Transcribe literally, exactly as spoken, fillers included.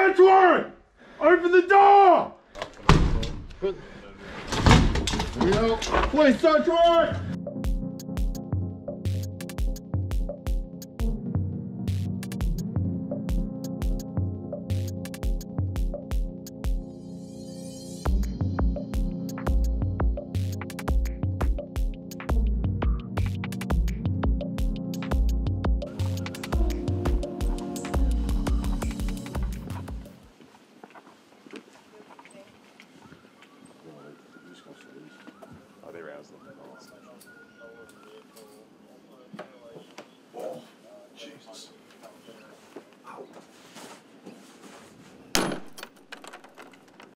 search warrant! Open the door! Here we go. Please, search warrant! Oh, they roused them.